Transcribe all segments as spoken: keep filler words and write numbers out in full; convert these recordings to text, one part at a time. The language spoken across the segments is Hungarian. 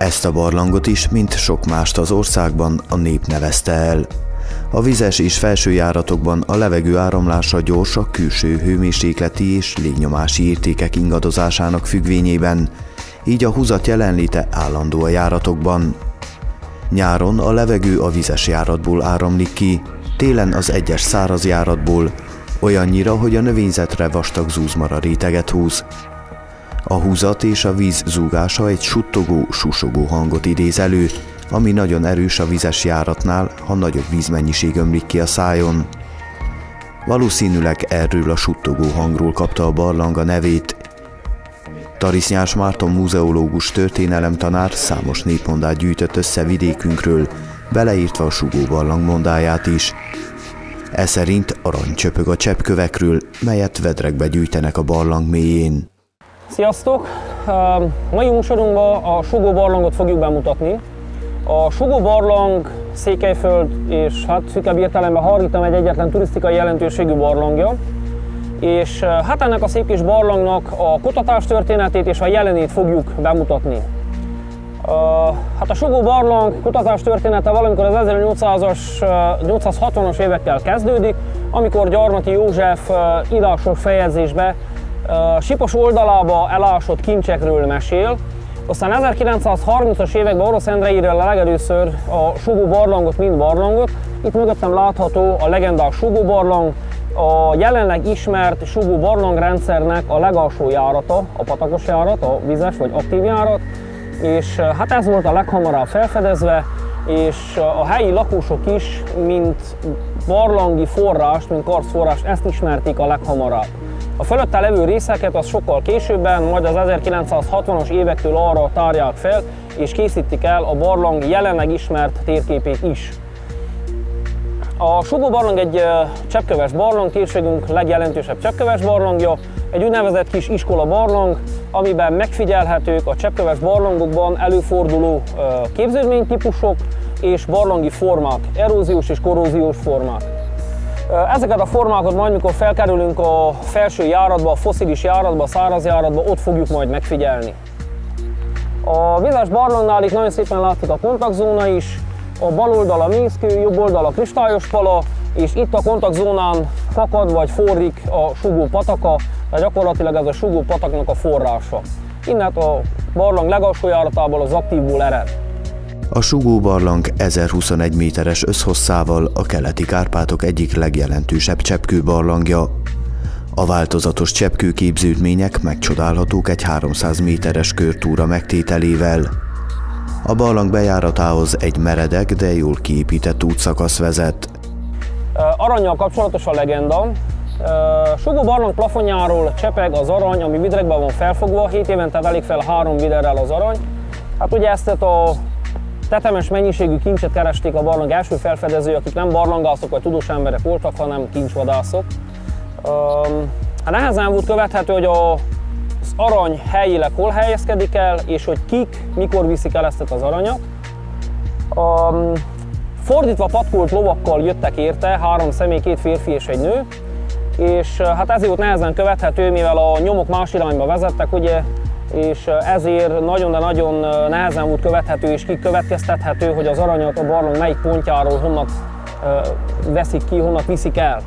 Ezt a barlangot is, mint sok mást az országban, a nép nevezte el. A vizes és felsőjáratokban a levegő áramlása gyors a külső hőmérsékleti és légnyomási értékek ingadozásának függvényében, így a húzat jelenléte állandó a járatokban. Nyáron a levegő a vizes járatból áramlik ki, télen az egyes száraz járatból, olyannyira, hogy a növényzetre vastag zúzmara réteget húz. A húzat és a víz zúgása egy suttogó, susogó hangot idéz elő, ami nagyon erős a vizes járatnál, ha nagyobb vízmennyiség ömlik ki a szájon. Valószínűleg erről a suttogó hangról kapta a barlang a nevét. Tarisznyás Márton múzeológus történelemtanár számos népmondát gyűjtött össze vidékünkről, beleírtva a sugó barlang mondáját is. E szerint arany csöpög a cseppkövekről, melyet vedrekbe gyűjtenek a barlang mélyén. Sziasztok! Mai műsorunkban a sugó barlangot fogjuk bemutatni. A sugó barlang Székelyföld és hát szűkebb értelemben Hargita megy egyetlen turisztikai jelentőségű barlangja. És hát ennek a szép kis barlangnak a kutatástörténetét és a jelenét fogjuk bemutatni. Hát a sugó barlang kutatástörténete valamikor az ezernyolcszázhatvanas évekkel kezdődik, amikor Gyarmati József írásos fejezésbe Sipos oldalába elásott kincsekről mesél. Aztán ezerkilencszázharmincas években Orosz Endre írja legelőször a sugó barlangot, mint barlangot. Itt mögöttem látható a legendás sugó barlang, a jelenleg ismert sugó barlangrendszernek a legalsó járata, a patakos járat, a vizes vagy aktív járat, és hát ez volt a leghamarabb felfedezve, és a helyi lakosok is, mint barlangi forrást, mint karszforrást, ezt ismerték a leghamarabb. A fölötte levő részeket az sokkal későbben, majd az ezerkilencszázhatvanas évektől arra tárják fel, és készítik el a barlang jelenleg ismert térképét is. A sugó barlang egy cseppköves barlang, térségünk legjelentősebb cseppköves barlangja, egy úgynevezett kis iskola barlang, amiben megfigyelhetők a cseppköves barlangokban előforduló képződménytípusok és barlangi formák, eróziós és korróziós formák. Ezeket a formákat majd, mikor felkerülünk a felső járatba, a fosszilis járatba, a száraz járatba, ott fogjuk majd megfigyelni. A vizes barlangnál itt nagyon szépen látszik a kontaktzóna is, a bal oldal a mészkő, jobb oldal a kristályos pala, és itt a kontaktzónán fakad vagy forrik a sugó pataka, de gyakorlatilag ez a sugó pataknak a forrása. Innen a barlang legalsó járatából az aktívból ered. A sugó barlang ezerhuszonegy méteres összhosszával a keleti Kárpátok egyik legjelentősebb cseppkőbarlangja. A változatos cseppkőképződmények megcsodálhatók egy háromszáz méteres körtúra megtételével. A barlang bejáratához egy meredek, de jól kiépített útszakasz vezet. Arannyal kapcsolatos a legenda. Sugó barlang plafonjáról csepeg az arany, ami vidrekben van felfogva, hét évente velik fel három viderrel az arany. Hát ugye ezt a tetemes mennyiségű kincset keresték a barlang első felfedezői, akik nem barlangászok vagy tudós emberek voltak, hanem kincsvadászok. Hát nehezen volt követhető, hogy az arany helyileg hol helyezkedik el, és hogy kik, mikor viszik el ezt az aranyat. Fordítva patkolt lovakkal jöttek érte, három személy, két férfi és egy nő, és hát ezért volt nehezen követhető, mivel a nyomok más irányba vezettek, ugye, és ezért nagyon, de nagyon nehezen volt követhető és kikövetkeztethető, hogy az aranyat a barlang melyik pontjáról honnan veszik ki, honnan viszik el.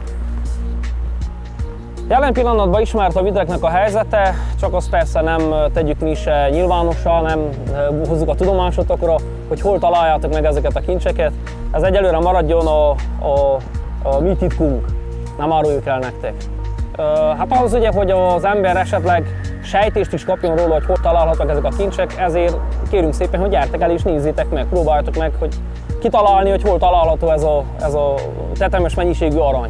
Jelen pillanatban ismert a vidreknek a helyzete, csak azt persze nem tegyük mi se nyilvánossá, nem hozzuk a tudomásotokra, hogy hol találjátok meg ezeket a kincseket. Ez egyelőre maradjon a, a, a mi titkunk, nem áruljuk el nektek. Hát ahhoz ugye, hogy az ember esetleg sejtést is kapjon róla, hogy hol találhatók ezek a kincsek, ezért kérünk szépen, hogy gyertek el és nézzétek meg, próbáljátok meg, hogy kitalálni, hogy hol található ez a, ez a tetemes mennyiségű arany.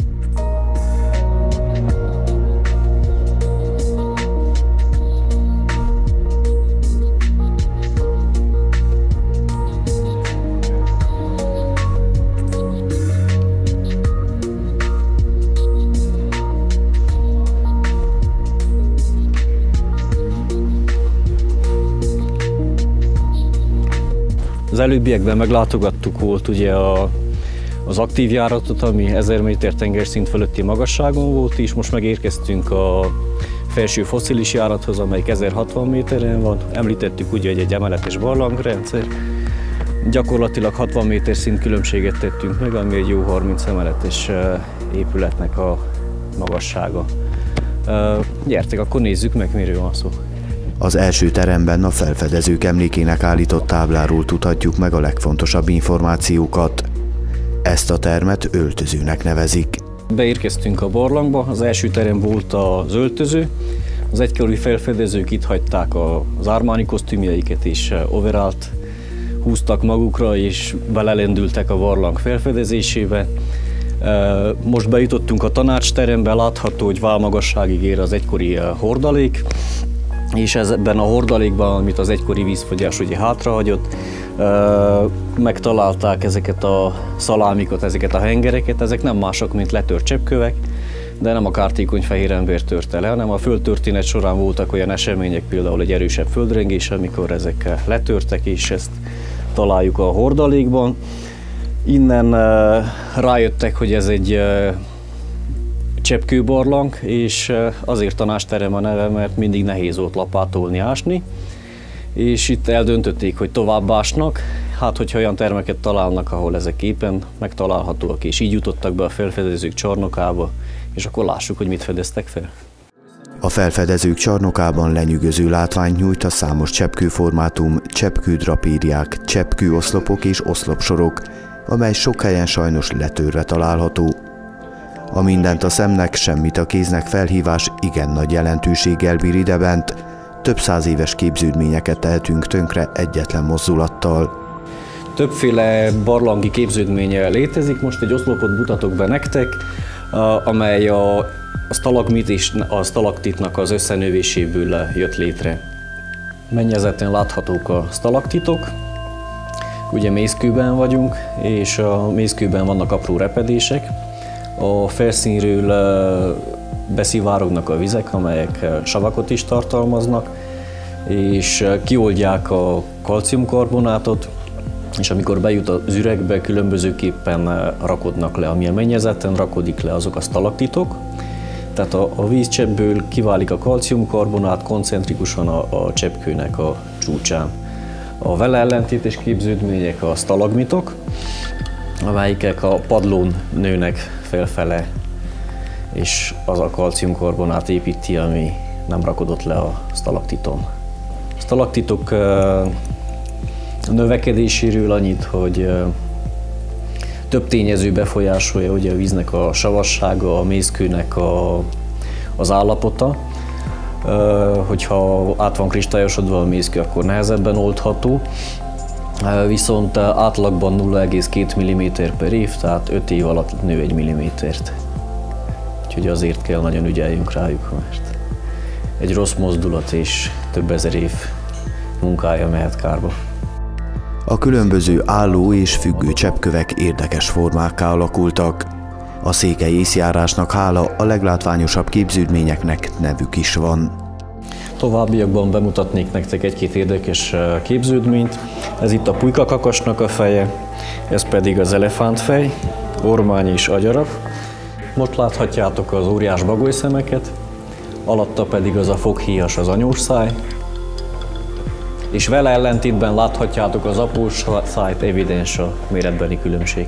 Az előbbiekben meglátogattuk volt ugye a, az aktív járatot, ami ezer méter tengerszint fölötti magasságon volt, és most megérkeztünk a felső fosszilis járathoz, amelyik ezerhatvan méteren van. Említettük ugye, hogy egy emeletes barlangrendszer. Gyakorlatilag hatvan méter szint különbséget tettünk meg, ami egy jó harminc emeletes épületnek a magassága. Gyertek, akkor nézzük meg, miről van szó. Az első teremben a felfedezők emlékének állított tábláról tudhatjuk meg a legfontosabb információkat. Ezt a termet öltözőnek nevezik. Beérkeztünk a barlangba, az első terem volt az öltöző. Az egykori felfedezők itt hagyták az Armani kosztümjeiket és overallt húztak magukra, és belelendültek a barlang felfedezésébe. Most bejutottunk a tanácsterembe, látható, hogy válmagasságig ér az egykori hordalék, és ebben a hordalékban, amit az egykori vízfogyás ugye hátrahagyott, megtalálták ezeket a szalámikot, ezeket a hengereket. Ezek nem mások, mint letört cseppkövek, de nem a kártékony fehér ember törte le, hanem a földtörténet során voltak olyan események, például egy erősebb földrengés, amikor ezek letörtek, és ezt találjuk a hordalékban. Innen rájöttek, hogy ez egy cseppkőbarlang, és azért tanácsterem a neve, mert mindig nehéz volt lapátolni, ásni. És itt eldöntötték, hogy tovább ásnak, hát hogyha olyan termeket találnak, ahol ezek éppen megtalálhatóak, és így jutottak be a felfedezők csarnokába, és akkor lássuk, hogy mit fedeztek fel. A felfedezők csarnokában lenyűgöző látványt nyújt a számos cseppkőformátum, cseppkődrapériák, cseppkőoszlopok és oszlopsorok, amely sok helyen sajnos letörve található. A mindent a szemnek, semmit a kéznek felhívás igen nagy jelentőséggel bír idebent, több száz éves képződményeket tehetünk tönkre egyetlen mozdulattal. Többféle barlangi képződménye létezik, most egy oszlopot mutatok be nektek, amely a, a sztalagmit és a sztalaktitnak az összenövéséből jött létre. Mennyezeten láthatók a sztalaktitok, ugye mészkőben vagyunk, és a mészkőben vannak apró repedések. A felszínről beszivárognak a vizek, amelyek savakot is tartalmaznak, és kioldják a kalciumkarbonátot, és amikor bejut az üregbe, különbözőképpen rakodnak le. Amilyen mennyezeten rakodik le, azok a sztalaktitok. Tehát a, a vízcseppből kiválik a kalciumkarbonát koncentrikusan a, a cseppkőnek a csúcsán. A vele ellentétes képződmények a sztalagmitok, amelyek a padlón nőnek felfele, és az a kalciumkarbonát építi, ami nem rakodott le a sztalaktiton. A sztalaktitok növekedéséről annyit, hogy több tényező befolyásolja ugye a víznek a savassága, a mészkőnek a, az állapota. Hogyha át van kristályosodva a mészkő, akkor nehezebben oldható. Viszont átlagban nulla egész két milliméter per év, tehát öt év alatt nő egy millimétert. Úgyhogy azért kell nagyon ügyeljünk rájuk, mert egy rossz mozdulat és több ezer év munkája mehet kárba. A különböző álló és függő cseppkövek érdekes formákká alakultak. A székely észjárásnak hála a leglátványosabb képződményeknek nevük is van. Továbbiakban bemutatnék nektek egy-két érdekes képződményt. Ez itt a pulykakakasnak a feje, ez pedig az elefántfej, ormány és agyarap. Most láthatjátok az óriás bagolyszemeket, alatta pedig az a foghíjas, az anyósszáj, és vele ellentétben láthatjátok az apósszájt, evidens a méretbeli különbség.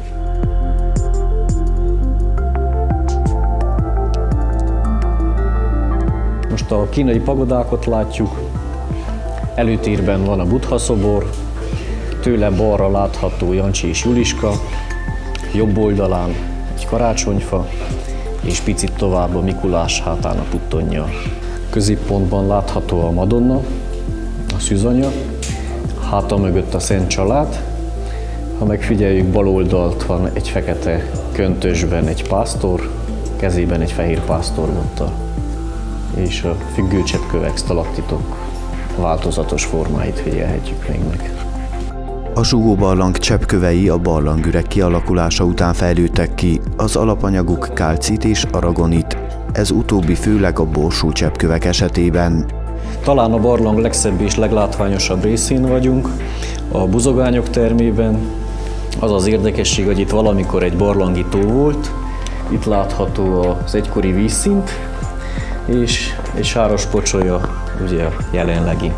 Most a kínai pagodákat látjuk, előtérben van a Buddha szobor, tőle balra látható Jancsi és Juliska, jobb oldalán egy karácsonyfa, és picit tovább a Mikulás hátán a puttonja. Középpontban látható a Madonna, a szűzanya, háta mögött a Szent Család. Ha megfigyeljük, bal oldalt van egy fekete köntösben egy pásztor, kezében egy fehér pásztorbotta, és a függő cseppkövek, sztalaktitok változatos formáit figyelhetjük még meg. A sugóbarlang cseppkövei a barlangüreg kialakulása után fejlődtek ki, az alapanyaguk kálcit és aragonit, ez utóbbi főleg a borsó cseppkövek esetében. Talán a barlang legszebb és leglátványosabb részén vagyunk, a buzogányok termében. Az az érdekesség, hogy itt valamikor egy barlangi tó volt, itt látható az egykori vízszint, és egy sáros pocsolya ugye a jelenlegi.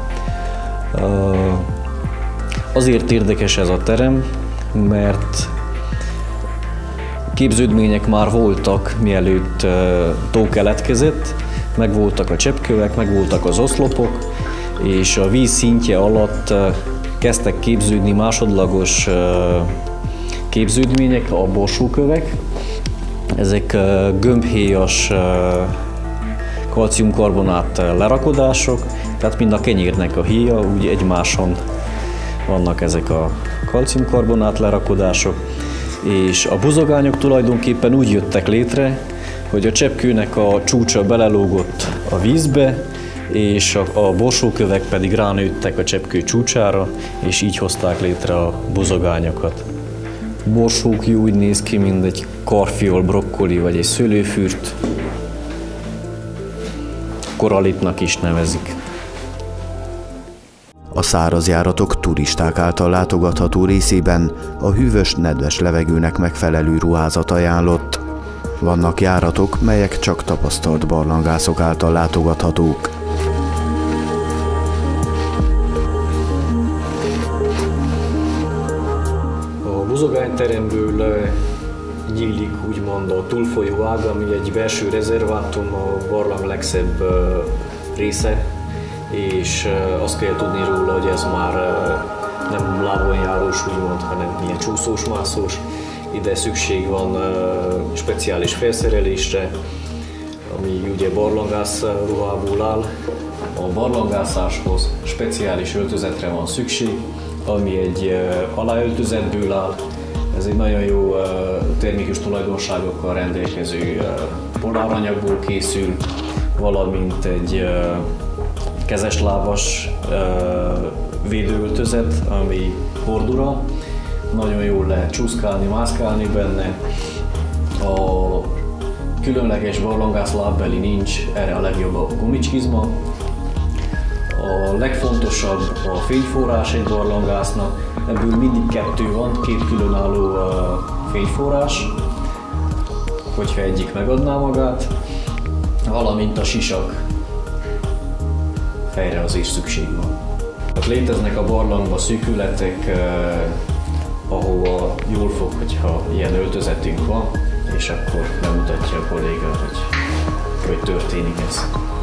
Azért érdekes ez a terem, mert képződmények már voltak, mielőtt tó keletkezett, megvoltak a cseppkövek, megvoltak az oszlopok, és a víz szintje alatt kezdtek képződni másodlagos képződmények, a borsókövek. Ezek gömbhéjas kalciumkarbonát lerakodások, tehát mind a kenyérnek a héja, úgy egymáson vannak ezek a kalciumkarbonát lerakodások, és a buzogányok tulajdonképpen úgy jöttek létre, hogy a cseppkőnek a csúcsa belelógott a vízbe, és a, a borsókövek pedig ránőttek a cseppkő csúcsára, és így hozták létre a buzogányokat. A borsókjú úgy néz ki, mint egy karfiol, brokkoli vagy egy szőlőfürt. Korallitnak is nevezik. A szárazjáratok turisták által látogatható részében a hűvös, nedves levegőnek megfelelő ruházat ajánlott. Vannak járatok, melyek csak tapasztalt barlangászok által látogathatók. A buzogányteremből nyílik úgymond a túlfolyó ág, ami egy belső rezervátum, a barlang legszebb része, és azt kell tudni róla, hogy ez már nem lábon járós, úgymond, hanem ilyen csúszós, mászós. Ide szükség van speciális felszerelésre, ami ugye barlangász ruhából áll. A barlangászáshoz speciális öltözetre van szükség, ami egy aláöltözetből áll. Ez egy nagyon jó termikus tulajdonságokkal rendelkező poláranyagból készül, valamint egy kezeslábas védőöltözet, ami hordura. Nagyon jól lehet csúszkálni, mászkálni benne. A különleges barlangász lábbeli nincs, erre a legjobb a gumicsizma. A legfontosabb a fényforrás egy barlangásznak, ebből mindig kettő van, két különálló fényforrás, hogyha egyik megadná magát, valamint a sisak, fejre az is szükség van. Tehát léteznek a barlangban szűkületek, eh, ahova jól fog, hogyha ilyen öltözetünk van, és akkor bemutatja a kolléga, hogy hogy történik ez.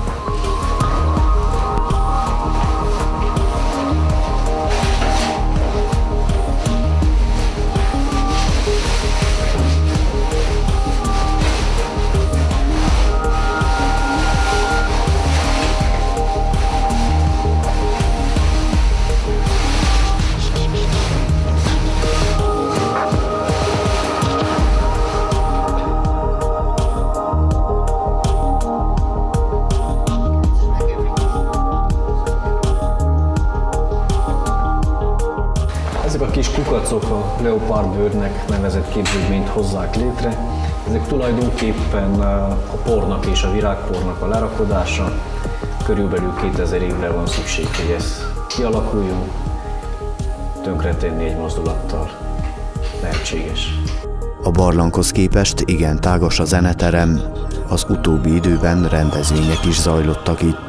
Ezek a kis kukacok a leopárdbőrnek nevezett képződményt hozzák létre. Ezek tulajdonképpen a pornak és a virágpornak a lerakodása. Körülbelül kétezer évre van szükség, hogy ez kialakuljon. Tönkretenni egy mozdulattal lehetséges. A barlanghoz képest igen tágas a zeneterem, az utóbbi időben rendezvények is zajlottak itt.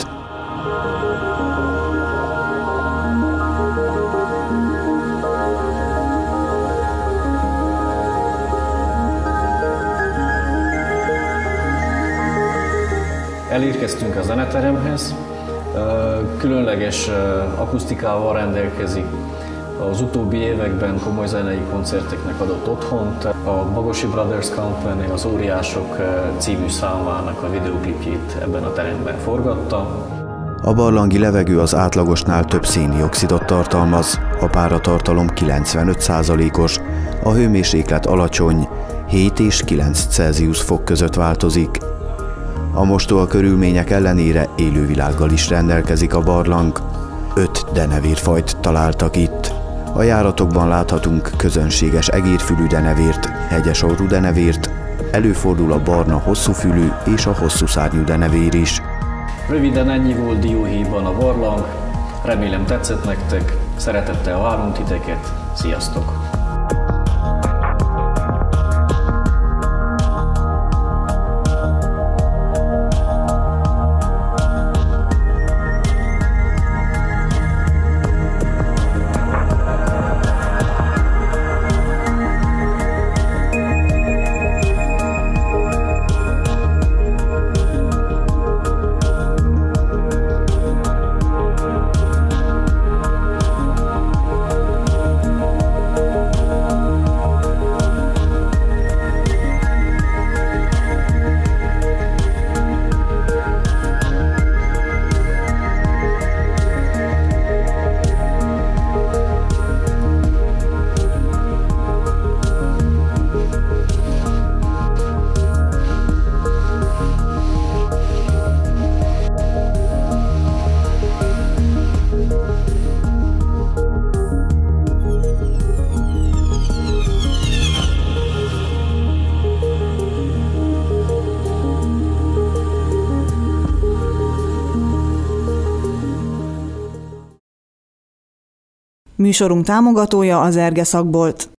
Elérkeztünk a zeneteremhez, különleges akusztikával rendelkezik. Az utóbbi években komoly zenei koncerteknek adott otthont. A Bagosi Brothers Company az Óriások című számának a videóklipjét ebben a teremben forgatta. A barlangi levegő az átlagosnál több széndioxidot tartalmaz, a páratartalom kilencvenöt százalékos, a hőmérséklet alacsony, hét és kilenc Celsius fok között változik. A mostoha körülmények ellenére élővilággal is rendelkezik a barlang. Öt denevérfajt találtak itt. A járatokban láthatunk közönséges egérfülű denevért, hegyesorú denevért, előfordul a barna hosszúfülű és a hosszúszárnyú denevér is. Röviden ennyi volt dióhéjban a barlang. Remélem tetszett nektek, szeretettel várunk titeket, sziasztok! Műsorunk támogatója az Erge Szakbolt.